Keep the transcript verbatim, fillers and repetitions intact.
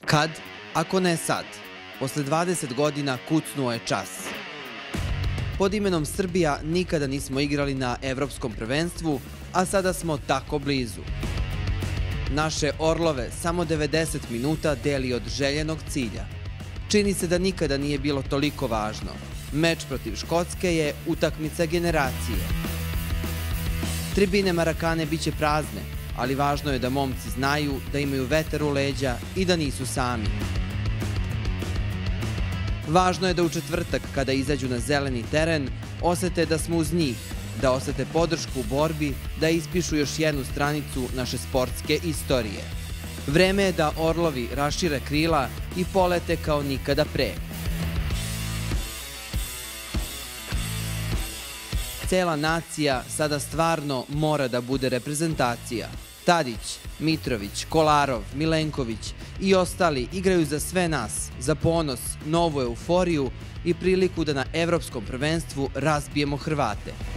Kad, ako ne sad? Posle dvadeset godina kucnuo je čas. Pod imenom Srbija nikada nismo igrali na evropskom prvenstvu, a sada smo tako blizu. Naše Orlove samo devedeset minuta deli od željenog cilja. Čini se da nikada nije bilo toliko važno. Meč protiv Škotske je utakmica generacije. Tribine Marakane biće prazne, ali važno je da momci znaju da imaju vetar u leđa i da nisu sami. Važno je da u četvrtak, kada izađu na zeleni teren, osete da smo uz njih, da osete podršku u borbi, da ispišu još jednu stranicu naše sportske istorije. Vreme je da Orlovi rašire krila i polete kao nikada pre. Cela nacija sada stvarno mora da bude reprezentacija. Tadić, Mitrović, Kolarov, Milenković i ostali igraju za sve nas, za ponos, novu euforiju i priliku da na evropskom prvenstvu razbijemo Hrvate.